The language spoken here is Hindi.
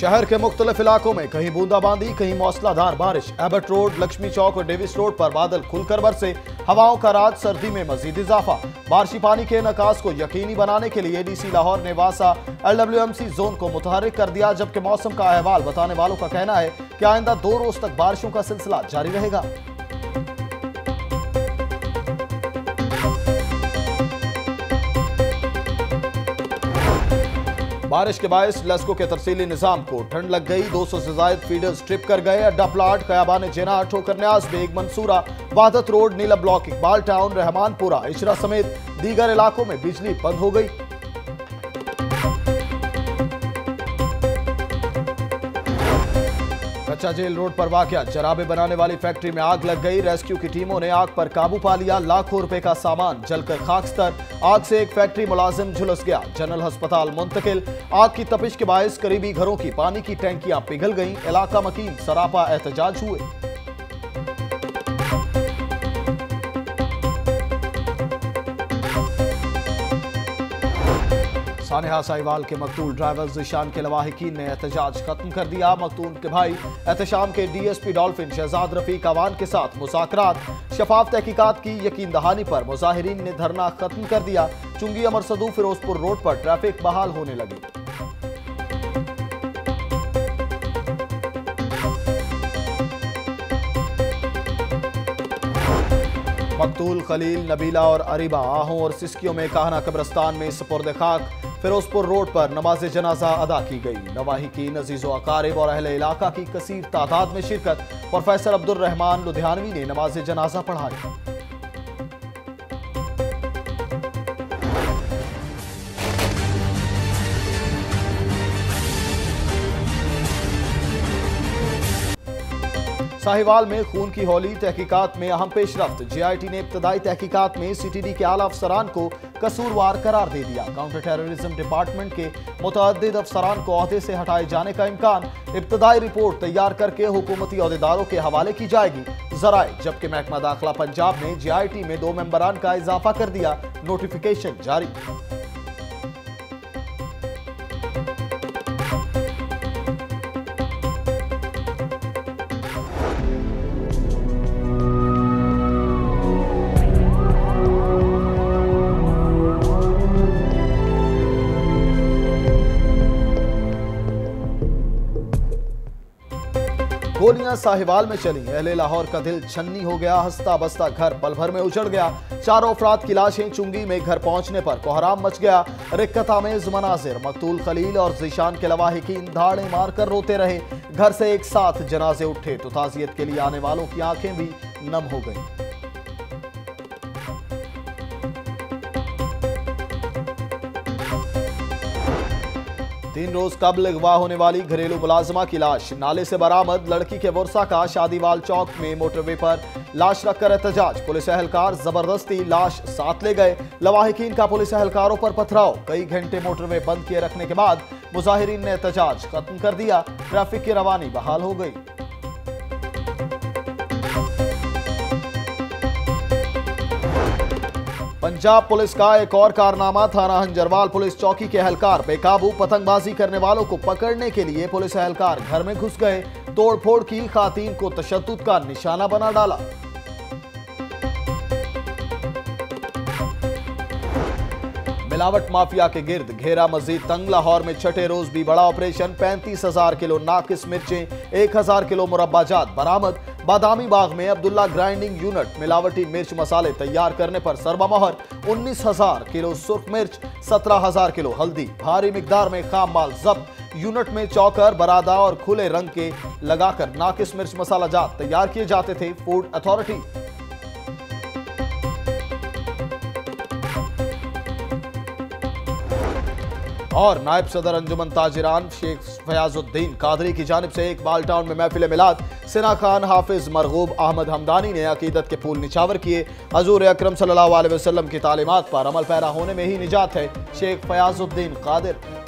शहर के मुख्तलिफ इलाकों में कहीं बूंदाबांदी, कहीं मौसलाधार बारिश। एबट रोड, लक्ष्मी चौक और डेविस रोड पर बादल खुलकर बरसे। हवाओं का राज, सर्दी में मजीद इजाफा। बारिशी पानी के निकास को यकीनी बनाने के लिए डीसी लाहौर ने वासा LWMC जोन को मुतहर्रिक कर दिया, जबकि मौसम का अहवाल बताने वालों का कहना है कि आइंदा 2 रोज तक बारिशों का सिलसिला जारी रहेगा। बारिश के बायस लेस्को के तरसीली निजाम को ठंड लग गई। 200 से ज्यादा फीडर्स ट्रिप कर गए। अड्डा plot, Khayaban Jinnah, Thokar Niaz, Baig Mansoora, Wahdat road, Nila block, Iqbal town, Rehmanpura, Ichhra समेत दीगर इलाकों में बिजली बंद हो गई। कच्चा जेल रोड पर वाकया, जराबे बनाने वाली फैक्ट्री में आग लग गई। रेस्क्यू की टीमों ने आग पर काबू पा लिया। लाखों रुपए का सामान जलकर खाकस्तर। आग से एक फैक्ट्री मुलाजिम झुलस गया, जनरल अस्पताल मुंतकिल। आग की तपिश के बायस करीबी घरों की पानी की टैंकियां पिघल गईं। इलाका मकीन सरापा एहतजाज हुए। सानेहा साहिवाल के मकतूल ड्राइवर ज़ीशान के लवाहिकीन ने एहतजाज खत्म कर दिया। मकतूल के भाई एहतशाम के DSP डॉल्फिन शहजाद रफीक अवान के साथ मुज़ाकरात, शफाफ तहकीकात की यकीन दहानी पर मुजाहिरीन ने धरना खत्म कर दिया। चुंगी अमरसदू फिरोजपुर रोड पर ट्रैफिक बहाल होने लगी। मकतूल खलील, नबीला और अरीबा आहों और सिस्कियों में काहना कब्रस्तान में सपुर्द खाक। फिरोजपुर रोड पर नमाज जनाजा अदा की गई। नवाहिकीन, अजीज़ो अकारिब और अहले इलाका की कसीर तादाद में शिरकत। प्रोफेसर अब्दुल रहमान लुधियानवी ने नमाज जनाजा पढ़ाई। साहिवाल में खून की होली, तहकीकात में अहम पेशरफ्त। JIT ने इब्तदाई तहकीकात में CTD के आला अफसरान को कसूरवार करार दे दिया। काउंटर टेररिज्म डिपार्टमेंट के मुतअद्दिद अफसरान को ओहदे से हटाए जाने का इम्कान। इब्तदाई रिपोर्ट तैयार करके हुकूमती ओहदेदारों के हवाले की जाएगी। जराए, जबकि महकमा दाखिला पंजाब ने JIT में 2 मेंबरान का इजाफा कर दिया। नोटिफिकेशन जारी। गोलियां साहिवाल में चली, अहले लाहौर का दिल छन्नी हो गया। हंसता बसता घर पल भर में उजड़ गया। 4 अफराद की लाशें चुंगी में घर पहुंचने पर कोहराम मच गया। रिक्कत आमेज मनाजिर। मकतूल खलील और ज़ीशान के लवाहिकीन धाड़े मारकर रोते रहे। घर से एक साथ जनाजे उठे तो ताज़ियत के लिए आने वालों की आंखें भी नम हो गईं। तीन रोज कबल अगवा होने वाली घरेलू मुलाजमा की लाश नाले से बरामद। लड़की के वर्षा का शादीवाल चौक में मोटरवे पर लाश रखकर एहतजाज। पुलिस एहलकार जबरदस्ती लाश साथ ले गए। लवाहिकीन का पुलिस एहलकारों पर पथराव। कई घंटे मोटरवे बंद किए रखने के बाद मुजाहिरीन ने एहतजाज खत्म कर दिया। ट्रैफिक की रवानी बहाल हो गई। पंजाब पुलिस का एक और कारनामा। थाना हंजरवाल पुलिस चौकी के एहलकार बेकाबू। पतंगबाजी करने वालों को पकड़ने के लिए पुलिस एहलकार घर में घुस गए। तोड़फोड़ की, खातीन को तशद्दुद का निशाना बना डाला। मिलावट माफिया के गिर्द घेरा मजीद तंग। लाहौर में छठे रोज भी बड़ा ऑपरेशन। 35,000 किलो नाकिस मिर्चें, 1,000 किलो मुरब्बाजात बरामद। बादामी बाग में अब्दुल्ला ग्राइंडिंग यूनिट मिलावटी मिर्च मसाले तैयार करने पर सरबा मोहर। 19,000 किलो सुर्ख मिर्च, 17,000 किलो हल्दी, भारी मिकदार में खाम माल जब्त। यूनिट में चौकर, बरादा और खुले रंग के लगाकर नाकिस मिर्च मसाला जात तैयार किए जाते थे। फूड अथॉरिटी और नायब सदर अंजुमन ताजिरान शेख फयाजुद्दीन कादरी की जानिब से इकबाल टाउन में महफिल मिलाद। सिना खान, हाफिज मरगूब अहमद हमदानी ने अकीदत के फूल निछावर किए। हजूर अकरम सल्लल्लाहु अलैहि वसल्लम की तालीमात पर अमल पैरा होने में ही निजात है। शेख फयाजुद्दीन कादिर।